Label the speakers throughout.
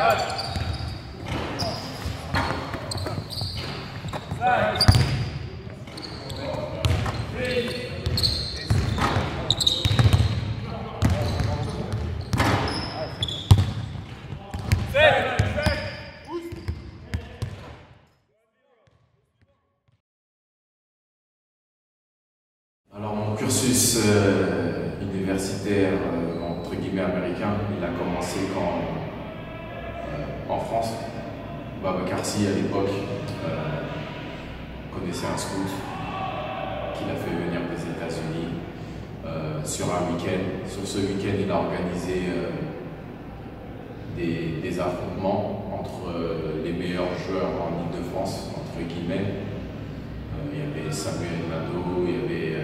Speaker 1: Alors mon cursus universitaire, entre guillemets américain, il a commencé en France. Babacar Sy, à l'époque, connaissait un scout qu'il a fait venir des États-Unis sur un week-end. Sur ce week-end, il a organisé des affrontements entre les meilleurs joueurs en Ile-de-France, entre guillemets. Il y avait Samuel Nadeau, il y avait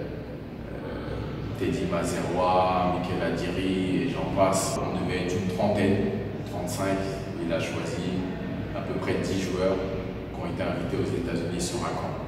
Speaker 1: Teddy Mazerois, Michael Adiri et j'en passe. On devait être une trentaine, 35. Il a choisi à peu près 10 joueurs qui ont été invités aux États-Unis sur un camp.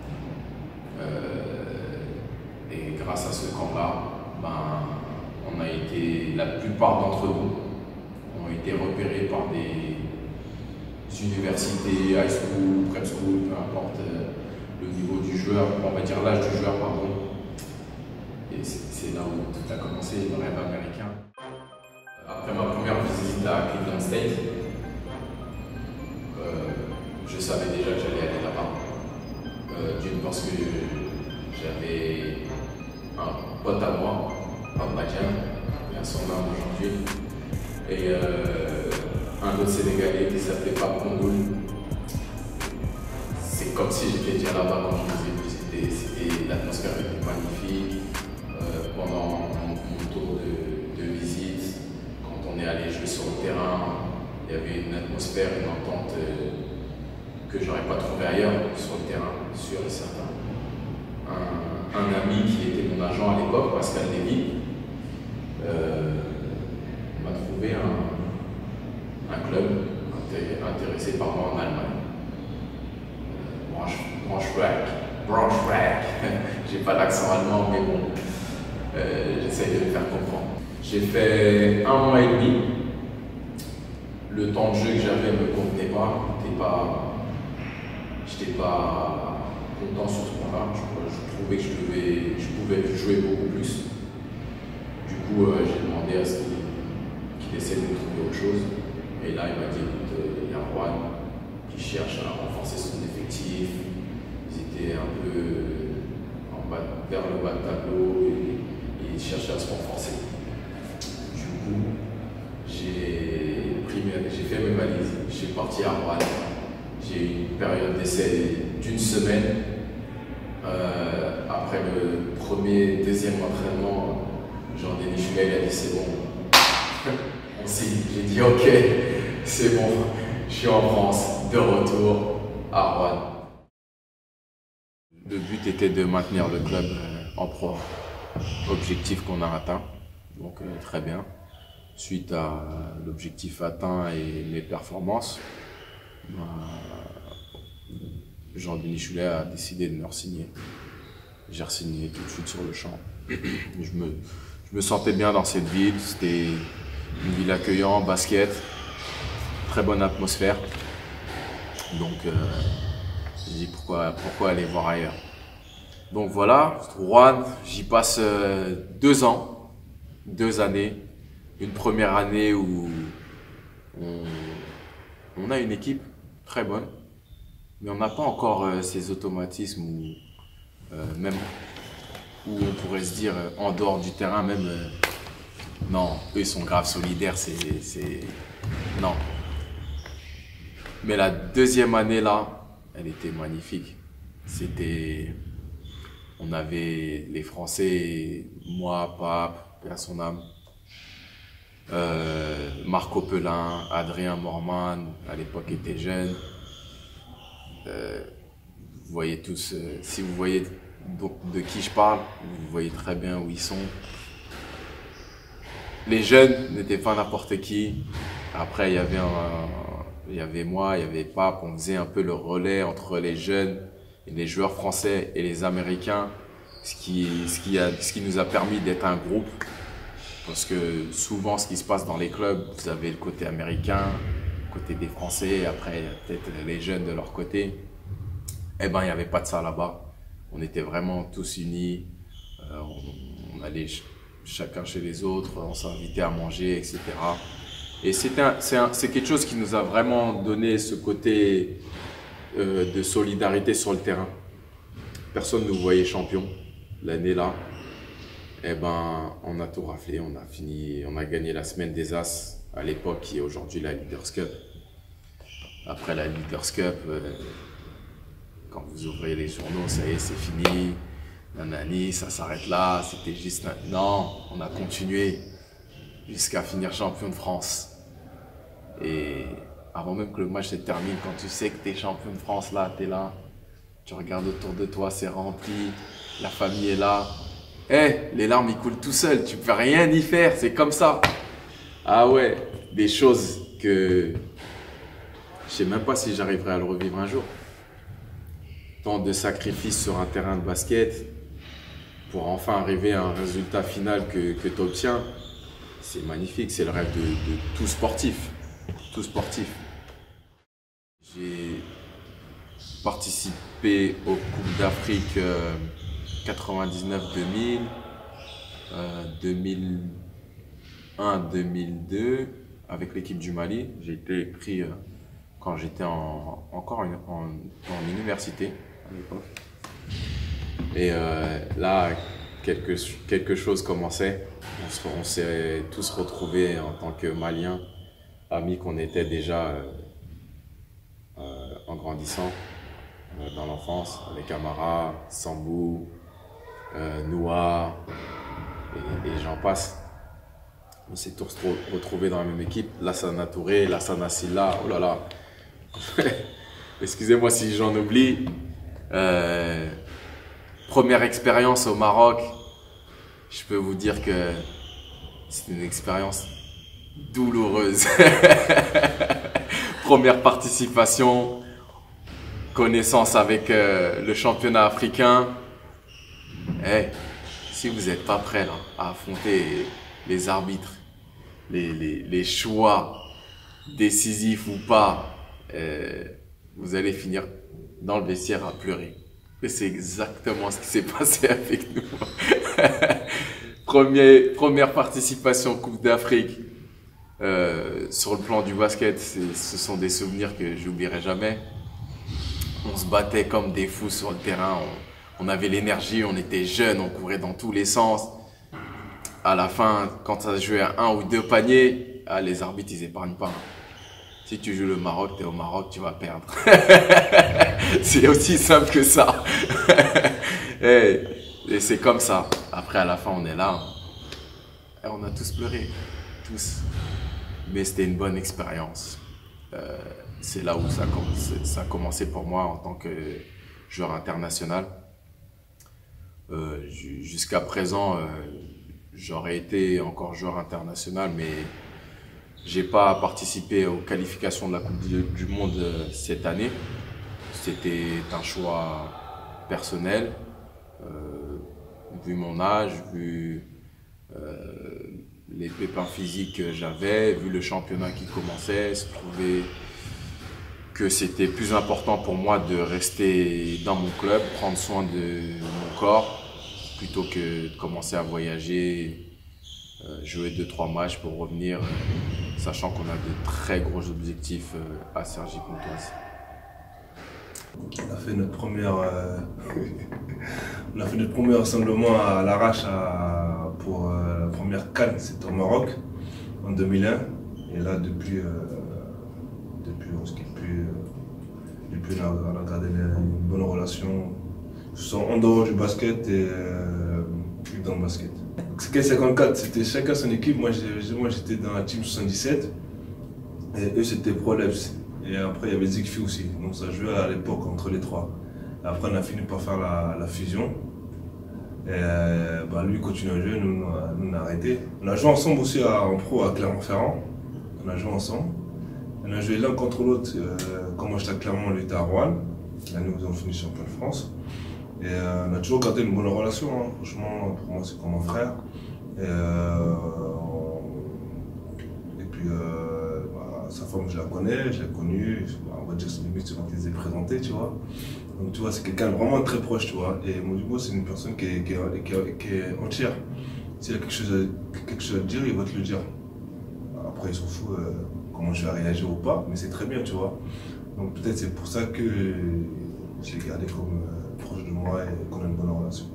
Speaker 1: Et grâce à ce camp-là, on a été, la plupart d'entre nous ont été repérés par des universités, high school, prep school, peu importe le niveau du joueur, on va dire l'âge du joueur, pardon. Et c'est là où tout a commencé, le rêve américain. Après ma première visite à Cleveland State, je savais déjà que j'allais aller là-bas. D'une parce que j'avais un pote à moi, un Badjan, qui a son nom aujourd'hui, et un autre Sénégalais qui s'appelait Pape Kongoul. C'est comme si j'étais déjà là-bas quand je les ai vus. L'atmosphère était magnifique. Pendant mon tour de visite, quand on est allé jouer sur le terrain, il y avait une atmosphère, une entente que j'aurais pas trouvé ailleurs sur le terrain, sûr et certain. Un ami qui était mon agent à l'époque, Pascal Lévy, m'a trouvé un club intéressé par moi en Allemagne. Braunschweig. J'ai pas l'accent allemand, mais bon, j'essaye de le faire comprendre. J'ai fait 1 mois et demi. Le temps de jeu que j'avais ne me convenait pas. J'étais pas content sur ce point-là. Je trouvais que je pouvais jouer beaucoup plus. Du coup, j'ai demandé à ce qu'il essaie de me trouver autre chose. Et là, il m'a dit, écoute, il y a Juan qui cherche à renforcer son effectif. Ils étaient un peu vers le bas de tableau et ils cherchaient à se renforcer. Du coup, j'ai fait mes valises. Je suis parti à Rouen. J'ai eu une période d'essai d'1 semaine. Après le deuxième entraînement, Jean-Denis Chulet a dit c'est bon. On signe. J'ai dit ok, c'est bon. Je suis en France, de retour à Rouen. Le but était de maintenir le club en pro. Objectif qu'on a atteint, donc très bien. Suite à l'objectif atteint et mes performances, Jean-Denis Chulet a décidé de me re-signer. J'ai re-signé tout de suite sur le champ. Je me sentais bien dans cette ville, c'était une ville accueillante, basket, très bonne atmosphère. Donc j'ai dit pourquoi aller voir ailleurs. Donc voilà, Rouen, j'y passe 2 ans, 2 années. Une première année où on a une équipe très bonne, mais on n'a pas encore ces automatismes même où on pourrait se dire en dehors du terrain même non, eux ils sont grave solidaires, non. Mais la deuxième année là, elle était magnifique. On avait les Français, moi, Pape, paix à son âme, Marco Pelin, Adrien Morman, à l'époque était jeune. Vous voyez tous, si vous voyez de qui je parle, vous voyez très bien où ils sont. Les jeunes n'étaient pas n'importe qui. Après, il y avait moi, il y avait Pape, on faisait un peu le relais entre les jeunes et les joueurs français et les Américains, ce qui nous a permis d'être un groupe Parce que souvent, ce qui se passe dans les clubs, vous avez le côté américain, le côté des Français, après, il y a peut-être les jeunes de leur côté. Eh ben, il n'y avait pas de ça là-bas. On était vraiment tous unis. On allait chacun chez les autres, on s'invitait à manger, etc. Et c'est quelque chose qui nous a vraiment donné ce côté de solidarité sur le terrain. Personne ne nous voyait champion l'année-là. Eh ben, on a tout raflé, on a gagné la semaine des As à l'époque qui est aujourd'hui la Leaders Cup. Après la Leaders Cup, quand vous ouvrez les journaux, ça y est, c'est fini. Nanani, ça s'arrête là, c'était juste... Non, on a continué jusqu'à finir champion de France. Et avant même que le match se termine, quand tu sais que tu es champion de France là, tu es là, tu regardes autour de toi, c'est rempli, la famille est là. Les larmes ils coulent tout seuls, tu peux rien y faire, c'est comme ça. Ah ouais, des choses que je sais même pas si j'arriverai à le revivre un jour. Tant de sacrifices sur un terrain de basket pour enfin arriver à un résultat final que tu obtiens, c'est magnifique, c'est le rêve de tout sportif. Tout sportif. J'ai participé aux Coupes d'Afrique 99-2000, 2001-2002 avec l'équipe du Mali. J'ai été pris quand j'étais encore en université à l'époque. Et là, quelque chose commençait. On s'est tous retrouvés en tant que Maliens, amis qu'on était déjà en grandissant dans l'enfance, avec Amara, Sambou, Noah, et j'en passe. On s'est tous retrouvés dans la même équipe. Lassana Touré, Lassana Silla, oh là là. Excusez-moi si j'en oublie. Première expérience au Maroc, je peux vous dire que c'est une expérience douloureuse. Première participation, connaissance avec le championnat africain. Si vous n'êtes pas prêt là, à affronter les arbitres, les choix décisifs ou pas, vous allez finir dans le vestiaire à pleurer. Et c'est exactement ce qui s'est passé avec nous. Première participation Coupe d'Afrique. Sur le plan du basket, ce sont des souvenirs que j'oublierai jamais. On se battait comme des fous sur le terrain. On avait l'énergie, on était jeunes, on courait dans tous les sens. À la fin, quand ça se jouait à 1 ou 2 paniers, les arbitres, ils épargnent pas. Si tu joues le Maroc, tu es au Maroc, tu vas perdre. C'est aussi simple que ça. Et c'est comme ça. Après, à la fin, on est là. Et on a tous pleuré. Tous. Mais c'était une bonne expérience. C'est là où ça a commencé pour moi en tant que joueur international. Jusqu'à présent, j'aurais été encore joueur international, mais j'ai pas participé aux qualifications de la Coupe du Monde cette année. C'était un choix personnel, vu mon âge, vu les pépins physiques que j'avais, vu le championnat qui commençait. Je trouvais que c'était plus important pour moi de rester dans mon club, prendre soin de mon corps, plutôt que de commencer à voyager, jouer 2-3 matchs pour revenir, sachant qu'on a de très gros objectifs à Cergy-Pontoise.
Speaker 2: On a fait notre premier rassemblement à l'Arrache pour la première CAN, c'était au Maroc en 2001. Et là, depuis on se quitte plus. Depuis on a gardé une bonne relation, en dehors du basket et dans le basket. C'est 54, c'était chacun son équipe. Moi j'étais dans la team 77 et eux c'était ProLabs. Et après il y avait Zigfi aussi, donc ça jouait à l'époque entre les trois. Et après on a fini par faire la fusion. Et lui continue à jouer, nous on a arrêté. On a joué ensemble aussi en pro à Clermont-Ferrand. On a joué ensemble. On a joué l'un contre l'autre, quand moi j'étais à Clermont, lui était à Rouen. Là nous avons fini champion de France. Et on a toujours gardé une bonne relation, hein. Franchement pour moi c'est comme un frère. Et puis, sa femme, je la connais, je l'ai connue. On va dire que c'est limite, c'est moi qui les ai présentés, tu vois. Donc, tu vois, c'est quelqu'un de vraiment très proche, tu vois. Et Modibo, c'est une personne qui est entière. S'il y a quelque chose à te dire, il va te le dire. Après, il s'en fout comment je vais réagir ou pas, mais c'est très bien, tu vois. Donc, peut-être c'est pour ça que j'ai gardé comme proche de moi et qu'on a une bonne relation.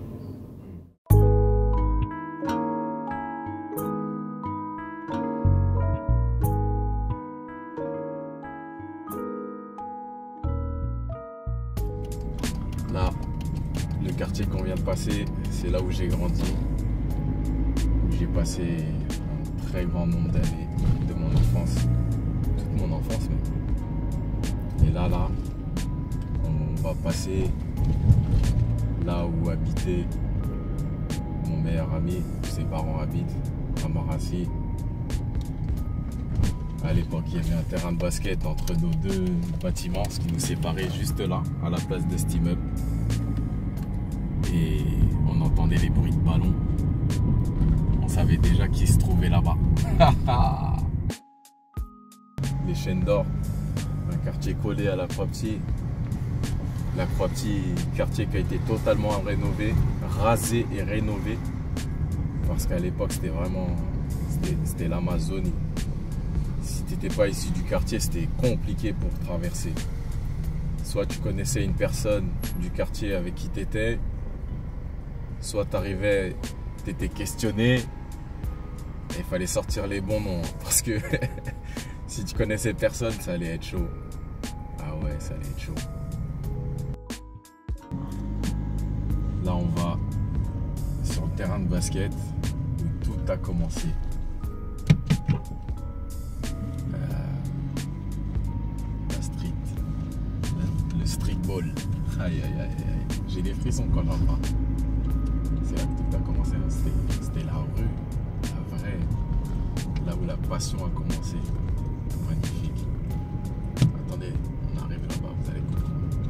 Speaker 1: Là, le quartier qu'on vient de passer, c'est là où j'ai grandi. J'ai passé un très grand nombre d'années de mon enfance, toute mon enfance même. Et là, on va passer là où habitait mon meilleur ami, où ses parents habitent, à Marassi. À l'époque, il y avait un terrain de basket entre nos deux bâtiments, ce qui nous séparait juste là, à la place de cet immeuble. Et on entendait les bruits de ballons. On savait déjà qui se trouvait là-bas. Les Chaînes d'Or, un quartier collé à la Croix-Petit. La Croix-Petit, quartier qui a été totalement rénové, rasé et rénové. Parce qu'à l'époque, c'était vraiment c'était l'Amazonie. Si tu n'étais pas issu du quartier, c'était compliqué pour traverser. Soit tu connaissais une personne du quartier avec qui tu étais, soit tu arrivais, tu étais questionné, et il fallait sortir les bons noms. Parce que si tu connaissais personne, ça allait être chaud. Ah ouais, ça allait être chaud. Là, on va sur le terrain de basket où tout a commencé. Le streetball. Aïe aïe aïe aïe. J'ai des frissons quand j'en parle. C'est là que tout a commencé. C'était la rue, la vraie. Là où la passion a commencé. Magnifique. Attendez, on arrive là-bas, vous allez comprendre.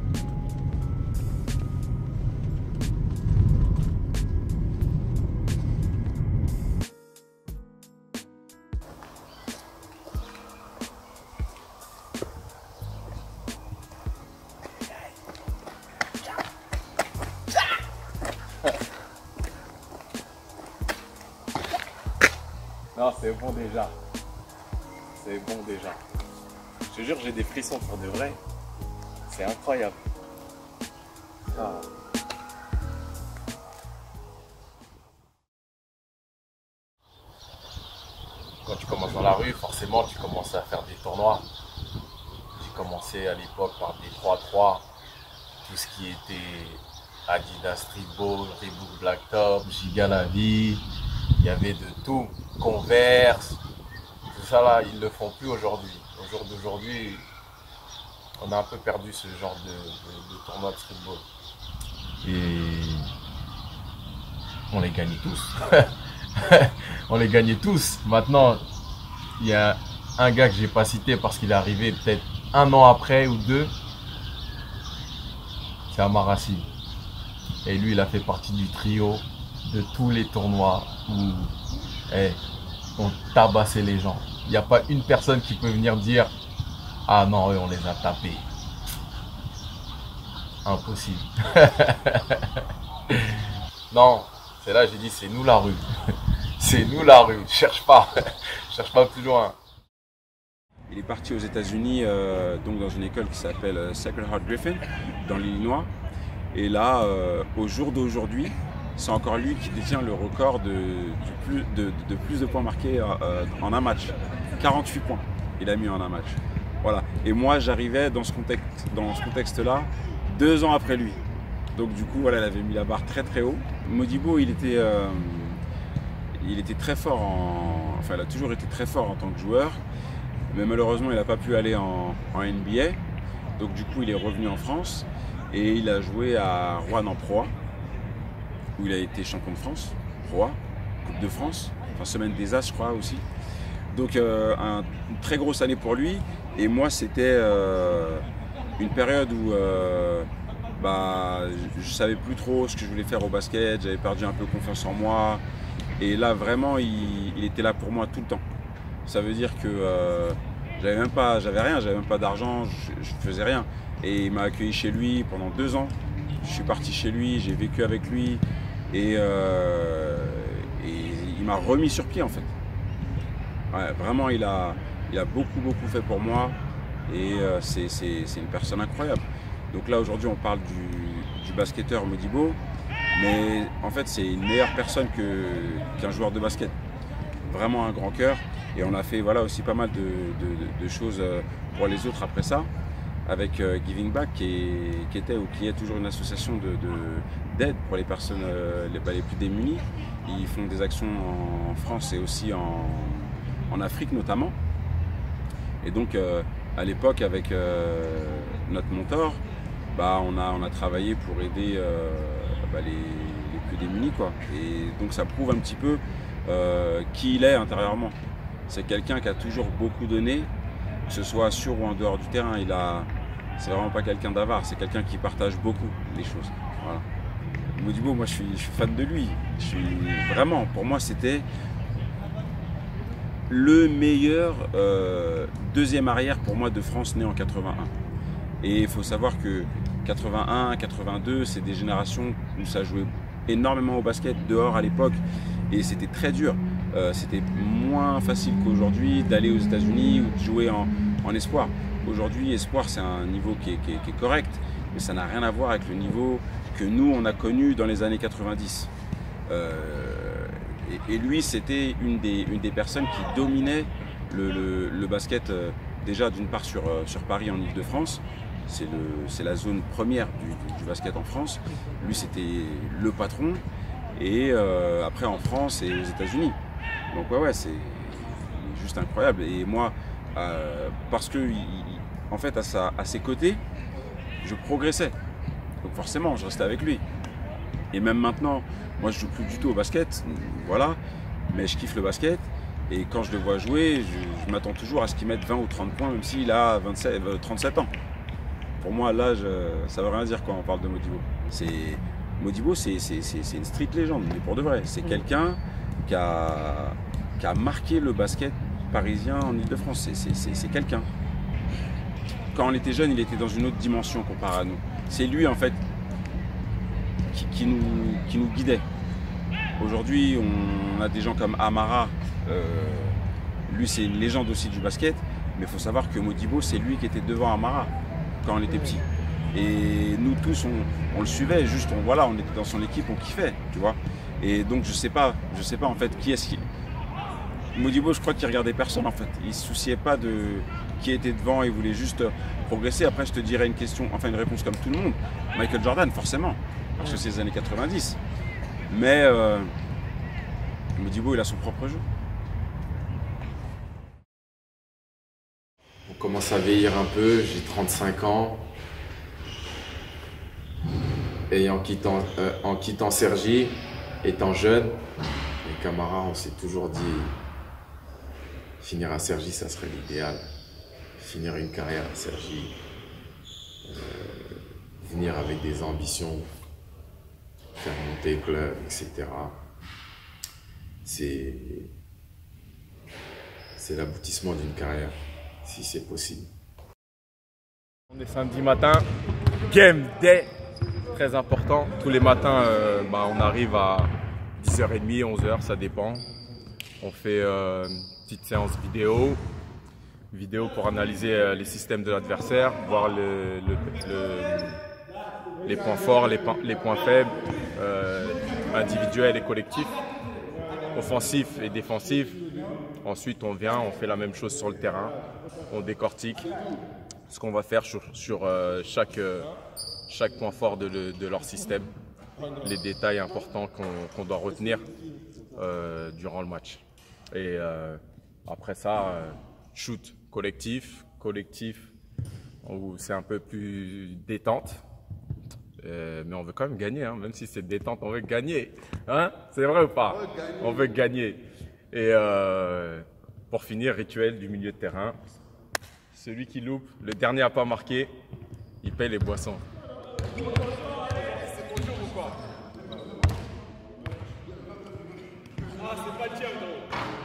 Speaker 1: Non, c'est bon déjà. C'est bon déjà. Je te jure, j'ai des frissons pour de vrai. C'est incroyable. Ah. Quand tu commences dans la rue, forcément, tu commences à faire des tournois. J'ai commencé à l'époque par des 3-3. Tout ce qui était Adidas Streetball, Reebok Blacktop, Giga la vie. Il y avait de tout. Converse, tout ça là, ils ne le font plus aujourd'hui. Au jour d'aujourd'hui, on a un peu perdu ce genre de tournoi de streetball. Et on les gagnait tous. On les gagnait tous. Maintenant, il y a un gars que j'ai pas cité parce qu'il est arrivé peut-être un an après ou deux. C'est Amarassi. Et lui, il a fait partie du trio de tous les tournois où on tabassait les gens. Il n'y a pas une personne qui peut venir dire « Ah non, eux, on les a tapés. » Impossible. Non, c'est là j'ai dit c'est nous la rue. C'est nous la rue. Cherche pas. Cherche pas plus loin.
Speaker 3: Il est parti aux États-Unis, donc dans une école qui s'appelle Sacred Heart Griffin, dans l'Illinois. Et là, au jour d'aujourd'hui, c'est encore lui qui détient le record de plus de points marqués en un match. 48 points il a mis en un match. Voilà. Et moi, j'arrivais dans ce contexte-là 2 ans après lui. Donc du coup, voilà, il avait mis la barre très très haut. Modibo, il était très fort enfin, il a toujours été très fort en tant que joueur. Mais malheureusement, il n'a pas pu aller en NBA. Donc du coup, il est revenu en France et il a joué à Roanne en Pro A, où il a été champion de France, Pro A, Coupe de France, enfin Semaine des As, je crois aussi. Donc une très grosse année pour lui. Et moi, c'était une période où je savais plus trop ce que je voulais faire au basket. J'avais perdu un peu confiance en moi. Et là, vraiment, il était là pour moi tout le temps. Ça veut dire que j'avais rien, j'avais même pas d'argent, je faisais rien. Et il m'a accueilli chez lui pendant 2 ans. Je suis parti chez lui, j'ai vécu avec lui et il m'a remis sur pied en fait. Ouais, vraiment, il a beaucoup fait pour moi et c'est une personne incroyable. Donc là, aujourd'hui, on parle du basketteur Modibo, mais en fait, c'est une meilleure personne qu'un joueur de basket. Vraiment un grand cœur. Et on a fait voilà, aussi pas mal de choses pour les autres après ça, avec Giving Back, qui était ou qui est toujours une association d'aide pour les personnes les plus démunies. Ils font des actions en France et aussi en Afrique notamment. Et donc à l'époque, avec notre mentor, on a travaillé pour aider les plus démunis, quoi. Et donc ça prouve un petit peu qui il est intérieurement. C'est quelqu'un qui a toujours beaucoup donné, que ce soit sur ou en dehors du terrain. C'est vraiment pas quelqu'un d'avare, c'est quelqu'un qui partage beaucoup les choses. Voilà. Modibo, moi je suis fan de lui. Vraiment, pour moi c'était le meilleur deuxième arrière pour moi de France né en 81. Et il faut savoir que 81, 82, c'est des générations où ça jouait énormément au basket dehors à l'époque et c'était très dur. C'était moins facile qu'aujourd'hui d'aller aux États-Unis ou de jouer en espoir. Aujourd'hui, espoir, c'est un niveau qui est correct, mais ça n'a rien à voir avec le niveau que nous, on a connu dans les années 90. Et lui, c'était une des personnes qui dominait le basket, déjà d'une part sur Paris, en Ile-de-France. C'est la zone première du basket en France. Lui, c'était le patron. Et après, en France et aux États-Unis. Donc ouais, c'est juste incroyable. Et moi, parce que en fait, à ses côtés, je progressais. Donc forcément, je restais avec lui. Et même maintenant, moi, je joue plus du tout au basket, voilà. Mais je kiffe le basket. Et quand je le vois jouer, je m'attends toujours à ce qu'il mette 20 ou 30 points, même s'il a 37 ans. Pour moi, l'âge, ça veut rien dire quand on parle de Modibo. Modibo, c'est une street légende, mais pour de vrai. C'est quelqu'un qui a marqué le basket parisien en Ile-de-France. C'est quelqu'un. Quand on était jeune, il était dans une autre dimension comparé à nous. C'est lui, en fait, qui nous guidait. Aujourd'hui, on a des gens comme Amara. Lui, c'est une légende aussi du basket. Mais il faut savoir que Modibo, c'est lui qui était devant Amara quand on était petit. Et nous tous, on le suivait, juste on était dans son équipe, on kiffait, tu vois. Et donc je sais pas en fait qui est-ce qui. Modibo, je crois qu'il regardait personne en fait. Il se souciait pas de qui était devant, il voulait juste progresser. Après, je te dirais une réponse comme tout le monde. Michael Jordan, forcément, parce que c'est les années 90. Mais Modibo, il a son propre jeu.
Speaker 1: On commence à vieillir un peu, j'ai 35 ans. Et en quittant Cergy, étant jeune, les camarades, on s'est toujours dit finir à Cergy, ça serait l'idéal. Finir une carrière à Cergy, venir avec des ambitions, faire monter le club, etc. C'est l'aboutissement d'une carrière, si c'est possible.
Speaker 4: On est samedi matin, game day, très important. Tous les matins, on arrive à 10h30, 11h, ça dépend. On fait une petite séance vidéo pour analyser les systèmes de l'adversaire, voir les points forts, les points faibles, individuels et collectifs, offensifs et défensifs. Ensuite, on vient, on fait la même chose sur le terrain, on décortique ce qu'on va faire sur chaque point fort de leur système, les détails importants qu'on doit retenir durant le match. Et après ça, shoot collectif, où c'est un peu plus détente. Mais on veut quand même gagner, hein. Même si c'est détente, on veut gagner. Hein? C'est vrai ou pas? On veut gagner. Et pour finir, rituel du milieu de terrain. Celui qui loupe, le dernier à pas marquer, il paye les boissons.
Speaker 5: c'est pas le tien, gros.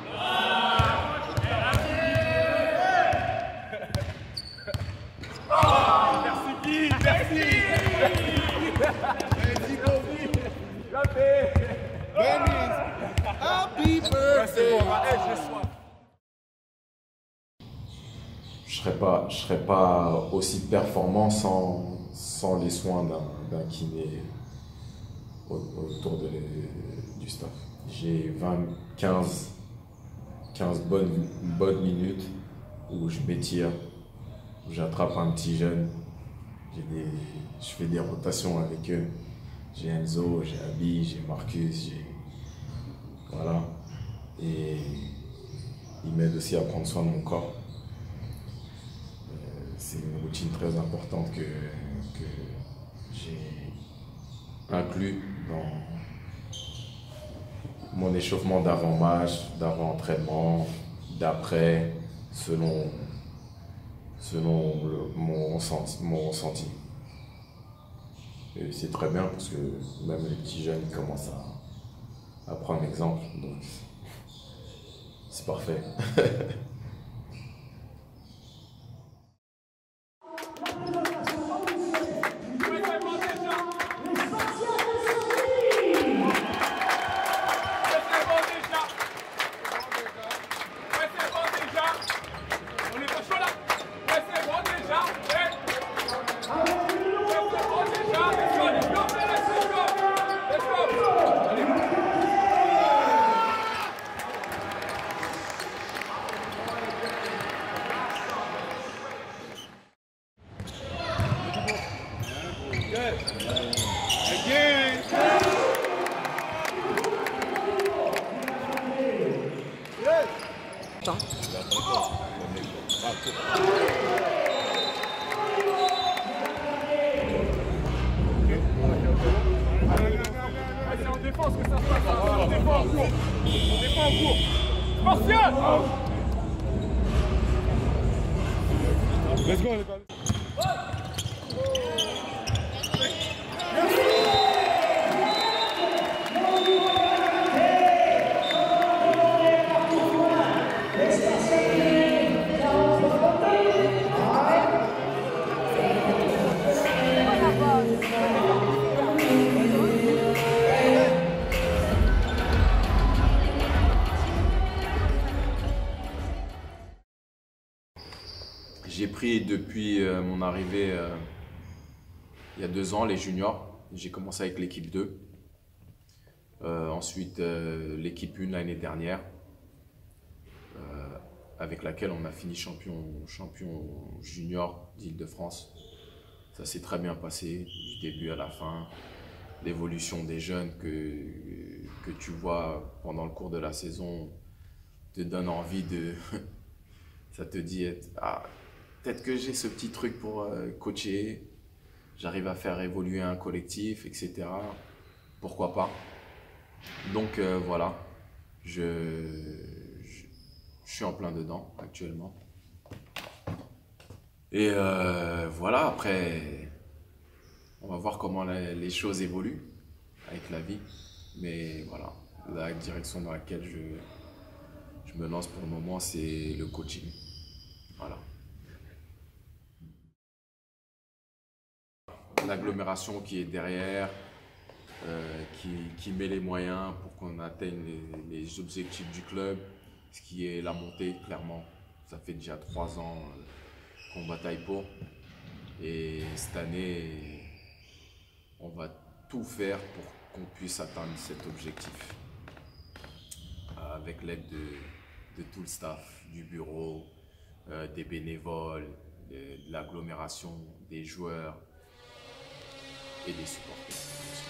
Speaker 5: Merci Guy, merci. Bien fait.
Speaker 6: Happy birthday.
Speaker 1: Je serais pas aussi performant sans les soins d'un kiné autour du staff. J'ai 15 bonnes minutes où je m'étire, où j'attrape un petit jeune, je fais des rotations avec eux. J'ai Enzo, j'ai Abi, j'ai Marcus, voilà. Et ils m'aident aussi à prendre soin de mon corps. C'est une routine très importante que j'ai inclus dans mon échauffement d'avant-match, d'avant-entraînement, d'après, selon mon ressenti. Et c'est très bien parce que même les petits jeunes commencent à prendre exemple, donc c'est parfait.
Speaker 5: Let's go, les gars.
Speaker 1: J'ai pris depuis mon arrivée il y a 2 ans les juniors. J'ai commencé avec l'équipe 2. Ensuite l'équipe 1 l'année dernière avec laquelle on a fini champion junior d'Île-de-France. Ça s'est très bien passé du début à la fin. L'évolution des jeunes que tu vois pendant le cours de la saison te donne envie de... Ça te dit, ah, peut-être que j'ai ce petit truc pour coacher, j'arrive à faire évoluer un collectif, etc. Pourquoi pas? Donc voilà, je suis en plein dedans actuellement. Et voilà, après, on va voir comment les choses évoluent avec la vie. Mais voilà, la direction dans laquelle je me lance pour le moment, c'est le coaching. Voilà. L'agglomération qui est derrière, qui met les moyens pour qu'on atteigne les objectifs du club, ce qui est la montée, clairement. Ça fait déjà 3 ans qu'on bataille pour. Et cette année, on va tout faire pour qu'on puisse atteindre cet objectif. Avec l'aide de tout le staff, du bureau, des bénévoles, de l'agglomération, des joueurs et des supporters.